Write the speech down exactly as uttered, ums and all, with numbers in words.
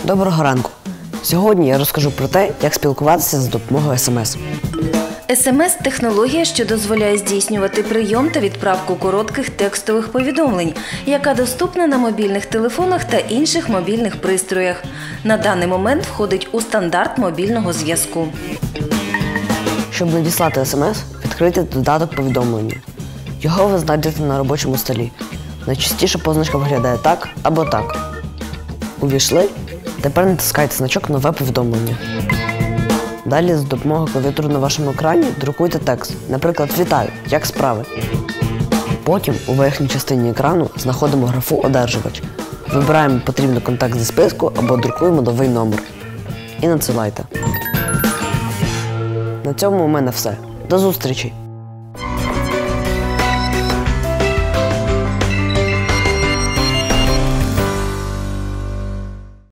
Доброго ранку! Сьогодні я розкажу про те, як спілкуватися за допомогою ес ем ес. ес ем ес – технологія, що дозволяє здійснювати прийом та відправку коротких текстових повідомлень, яка доступна на мобільних телефонах та інших мобільних пристроях. На даний момент входить у стандарт мобільного зв'язку. Щоб надіслати ес ем ес, відкрийте додаток повідомлення. Його ви знайдете на робочому столі. Найчастіше позначка виглядає так або так. Увійшли? Тепер натискайте значок «Нове повідомлення». Далі за допомогою клавіатури на вашому екрані друкуйте текст. Наприклад, «Вітаю! Як справи?». Потім у верхній частині екрану знаходимо графу «Одержувач». Вибираємо потрібний контакт зі списку або друкуємо новий номер. І надсилайте. На цьому у мене все. До зустрічі!